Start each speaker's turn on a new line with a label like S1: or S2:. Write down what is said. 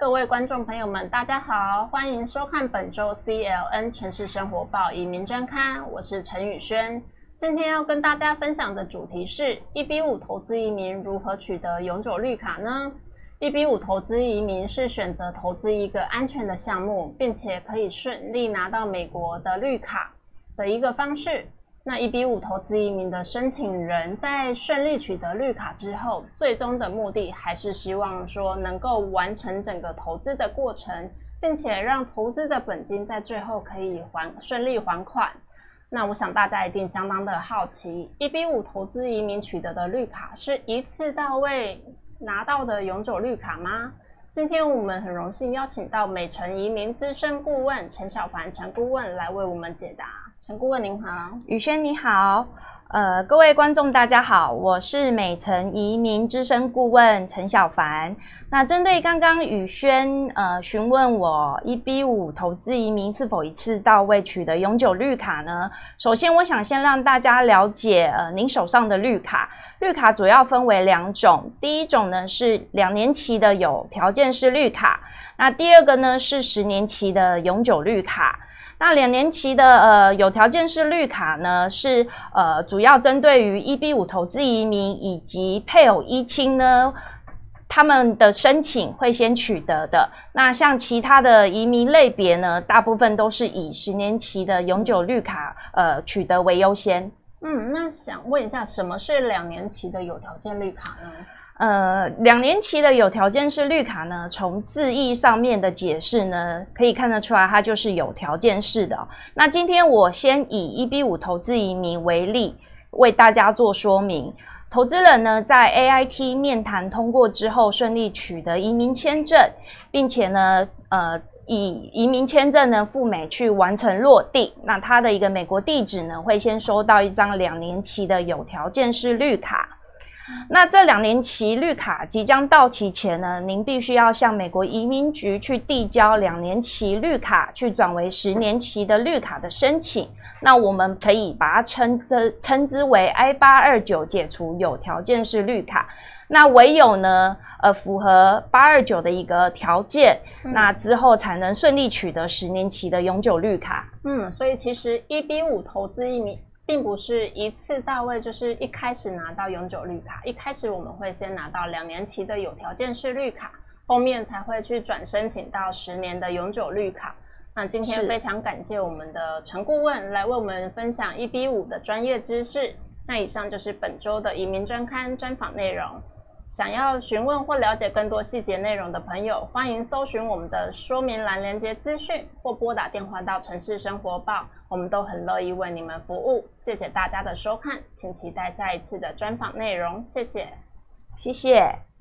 S1: 各位观众朋友们，大家好，欢迎收看本周 CLN 城市生活报移民专刊，我是陈宇轩。今天要跟大家分享的主题是 1B5 投资移民如何取得永久绿卡呢？ 1B5 投资移民是选择投资一个安全的项目，并且可以顺利拿到美国的绿卡的一个方式。那 1B5 投资移民的申请人在顺利取得绿卡之后，最终的目的还是希望说能够完成整个投资的过程，并且让投资的本金在最后可以顺利还款。那我想大家一定相当的好奇， 1B5 投资移民取得的绿卡是一次到位拿到的永久绿卡吗？今天我们很荣幸邀请到美城移民资深顾问陈小凡陈顾问来为我们解答。陈顾问您好。
S2: 宇轩你好，各位观众大家好，我是美城移民资深顾问陈小凡。那针对刚刚宇轩询问我 1B5 投资移民是否一次到位取得永久绿卡呢？首先我想先让大家了解您手上的绿卡。绿卡主要分为两种，第一种呢是2年期的有条件式绿卡，那第二个呢是10年期的永久绿卡。那2年期的有条件式绿卡呢，是主要针对于 1B5 投资移民以及配偶依亲呢，他们的申请会先取得的。那像其他的移民类别呢，大部分都是以10年期的永久绿卡取得为优先。
S1: 那想问一下，什么是2年期的有条件绿卡呢
S2: ？2年期的有条件式绿卡呢，从字义上面的解释呢，可以看得出来它就是有条件式的。那今天我先以 1B5 投资移民为例，为大家做说明。投资人呢，在 AIT 面谈通过之后，顺利取得移民签证，并且呢，以移民签证呢赴美去完成落地。那他的一个美国地址呢，会先收到一张2年期的有条件式绿卡。那这2年期绿卡即将到期前呢，您必须要向美国移民局去递交2年期绿卡去转为10年期的绿卡的申请。那我们可以把它称之为 I-829 解除有条件式绿卡。那唯有呢，符合829的一个条件，那之后才能顺利取得10年期的永久绿卡。
S1: 所以其实 1B5 投资移民并不是一次到位，就是一开始拿到永久绿卡。一开始我们会先拿到2年期的有条件式绿卡，后面才会去转申请到10年的永久绿卡。那今天非常感谢我们的陈顾问来为我们分享 1B5 的专业知识。那以上就是本周的移民专刊专访内容。想要询问或了解更多细节内容的朋友，欢迎搜寻我们的说明栏连结资讯，或拨打电话到城市生活报，我们都很乐意为你们服务。谢谢大家的收看，请期待下一次的专访内容，谢谢。
S2: 谢谢。